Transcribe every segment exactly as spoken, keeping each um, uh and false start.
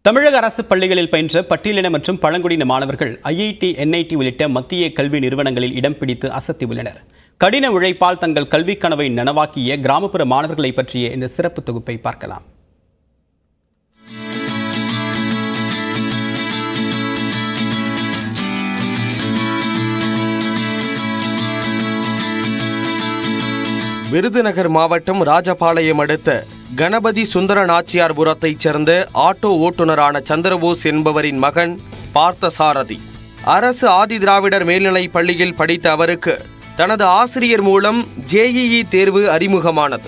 தமிழக அரசு பள்ளிகளில் பயின்ற பட்டியலின மற்றும் பழங்குடியின மாணவர்கள் ஐஐடி, என்ஐடி உள்ளிட்ட மத்திய கல்வி நிறுவனங்களில் இடம் பிடித்து அசத்தி உள்ளனர். கடின உழைப்பால் தங்கள் கல்வி கனவை நனவாக்கிய கிராமப்புற மாணவர்களை பற்றிய இந்த சிறப்பு தொகுப்பை பார்க்கலாம். விருதுநகர் மாவட்டம் ராஜபாளையம் அடுத்த கணபதி சுந்தர நாச்சியார்புரத்தைச் சேர்ந்த ஆட்டோ ஓட்டுநரான சந்திரபோஸ் என்பவரின் மகன் பார்த்தசாரதி. அரசு ஆதி திராவிடர் மேல்நிலைப் பள்ளியில் படித்த அவருக்கு தனது ஆசிரியர் மூலம் ஜேஇஇ தேர்வு அறிமுகமானது.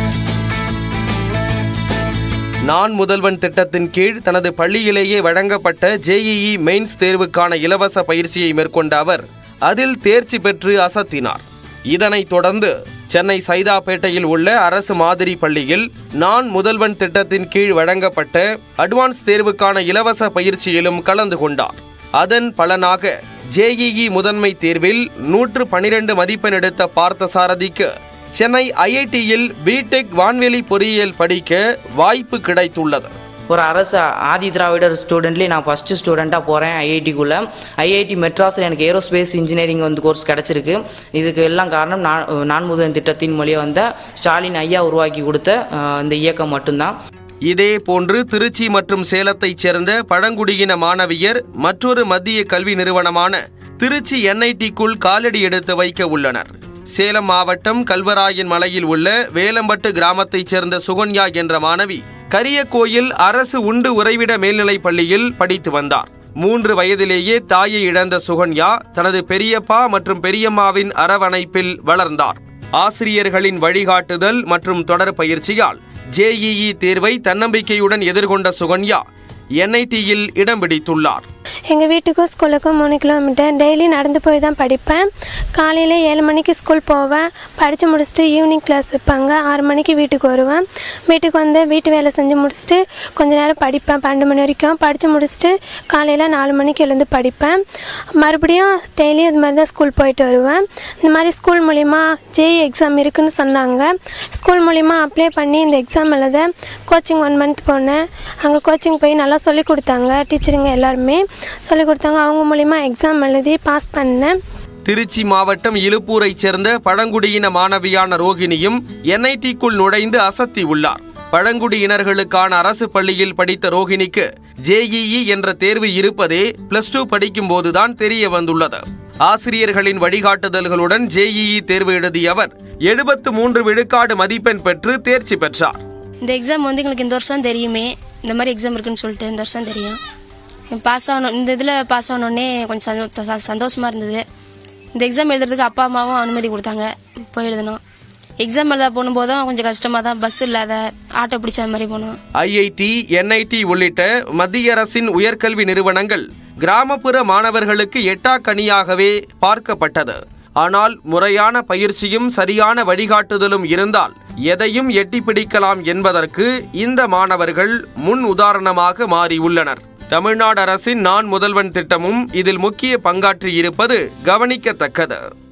நான் முதல்வன் திட்டத்தின் கீழ் தனது பள்ளியிலேயே வழங்கப்பட்ட ஜேஇஇ மெயின்ஸ் தேர்வுக்கான இலவச பயிற்சியை மேற்கொண்ட அவர் அதில் தேர்ச்சி பெற்று அசத்தினார். இதனைத் தொடர்ந்து சென்னை சைதாப்பேட்டையில் உள்ள அரசு மாதிரி பள்ளியில் நான் முதல்வன் திட்டத்தின் கீழ் வழங்கப்பட்ட அட்வான்ஸ் தேர்வுக்கான இலவச பயிற்சியிலும் கலந்து கொண்டார். அதன் பலனாக ஜேஇஇ முதன்மை தேர்வில் நூற்று பனிரெண்டு மதிப்பெண் எடுத்த பார்த்தசாரதிக்கு சென்னை ஐஐடியில் பிடெக் வான்வெளி பொறியியல் படிக்க வாய்ப்பு கிடைத்துள்ளது. ஒரு அரசு ஆதி திராவிடர் ஸ்டூடெண்ட்லேயே நான் ஃபஸ்ட்டு ஸ்டூடெண்ட்டாக போகிறேன் ஐஐடிக்குள்ளே. ஐஐடி மெட்ராஸில் எனக்கு ஏரோஸ்பேஸ் இன்ஜினியரிங் வந்து கோர்ஸ் கிடச்சிருக்கு. இதுக்கு எல்லாம் காரணம் நான் நான் முதல்வன் திட்டத்தின் மூலியம் வந்த ஸ்டாலின் ஐயா உருவாக்கி கொடுத்த இந்த இயக்கம் மட்டும்தான். இதே போன்று திருச்சி மற்றும் சேலத்தைச் சேர்ந்த பழங்குடியின மாணவியர் மற்றொரு மத்திய கல்வி நிறுவனமான திருச்சி என்ஐடிக்குள் காலடி எடுத்து வைக்க உள்ளனர். சேலம் மாவட்டம் கல்வராயன் மலையில் உள்ள வேலம்பட்டு கிராமத்தைச் சேர்ந்த சுகன்யா என்ற மாணவி கரியக்கோயில் அரசு உண்டு உறைவிட மேல்நிலைப் பள்ளியில் படித்து வந்தார். மூன்று வயதிலேயே தாயை இழந்த சுகன்யா தனது பெரியப்பா மற்றும் பெரியம்மாவின் அரவணைப்பில் வளர்ந்தார். ஆசிரியர்களின் வழிகாட்டுதல் மற்றும் தொடர் பயிற்சியால் ஜேஇஇ தேர்வை தன்னம்பிக்கையுடன் எதிர்கொண்ட சுகன்யா என்ஐடியில் இடம் பிடித்துள்ளார். எங்கள் வீட்டுக்கும் ஸ்கூலுக்கும் மூணு கிலோமீட்டர். டெய்லி நடந்து போய் தான் படிப்பேன். காலையில் ஏழு மணிக்கு ஸ்கூல் போவேன். படித்து முடிச்சுட்டு ஈவினிங் கிளாஸ் வைப்பாங்க. ஆறு மணிக்கு வீட்டுக்கு வருவேன். வீட்டுக்கு வந்து வீட்டு வேலை செஞ்சு முடிச்சுட்டு கொஞ்சம் நேரம் படிப்பேன். பன்னெண்டு மணி வரைக்கும் படித்து முடிச்சுட்டு காலையில் நாலு மணிக்கு எழுந்து படிப்பேன். மறுபடியும் டெய்லி இது மாதிரி தான் ஸ்கூல் போயிட்டு வருவேன். இந்த மாதிரி ஸ்கூல் மூலிமா ஜேஇ எக்ஸாம் இருக்குதுன்னு சொன்னாங்க. ஸ்கூல் மூலிமா அப்ளை பண்ணி இந்த எக்ஸாம் எழுத கோச்சிங் ஒன் மந்த் போனேன். அங்கே கோச்சிங் போய் நல்லா சொல்லிக் கொடுத்தாங்க. டீச்சருங்க எல்லாருமே சொல்லிக் கொடுத்தாங்க. அவங்க மூலிமா எக்ஸாம் எழுதி பாஸ் பண்ணேன். திருச்சி மாவட்டம் இலுப்பூரைச் சேர்ந்த பழங்குடியின மாணவியான ரோகிணியும் என்ஐடிக்குள் நுழைந்து அசத்தி உள்ளார். பழங்குடியினர்களுக்கான அரசு பள்ளியில் படித்த ரோகிணிக்கு ஜேஇஇ என்ற தேர்வு இருப்பதே பிளஸ் டூ படிக்கும் போதுதான் தெரிய வந்துள்ளது. ஆசிரியர்களின் வழிகாட்டுதல்களுடன் ஜேஇஇ தேர்வு எழுதிய அவர் எழுபத்து மூன்று விழுக்காடு மதிப்பெண் பெற்று தேர்ச்சி பெற்றார். இந்த எக்ஸாம் வந்து எங்களுக்கு இந்த வருஷம் தெரியுமே, இந்த மாதிரி எக்ஸாம் இருக்குன்னு சொல்லிட்டு இந்த வருஷம் தெரியும். பாஸ் ஆகணும், இந்த இதில் பாஸ் ஆனோடனே கொஞ்சம் சந்தோஷமாக இருந்தது. இந்த எக்ஸாம் எழுதுறதுக்கு அப்பா அம்மாவும் அனுமதி கொடுத்தாங்க, போய் எழுதணும். எக்ஸாம் எழுத போகும்போதும் கொஞ்சம் கஷ்டமாக தான், பஸ் இல்லாத ஆட்டோ பிடிச்ச மாதிரி போனோம். ஐஐடி, என்ஐடி உள்ளிட்ட மத்திய அரசின் உயர்கல்வி நிறுவனங்கள் கிராமப்புற மாணவர்களுக்கு எட்டாக்கனியாகவே பார்க்கப்பட்டது. ஆனால் முறையான பயிற்சியும் சரியான வழிகாட்டுதலும் இருந்தால் எதையும் எட்டி பிடிக்கலாம் என்பதற்கு இந்த மாணவர்கள் முன் உதாரணமாக மாறியுள்ளனர். தமிழ்நாடு அரசின் நான் முதல்வன் திட்டமும் இதில் முக்கிய பங்காற்றி இருப்பது கவனிக்கத்தக்கது.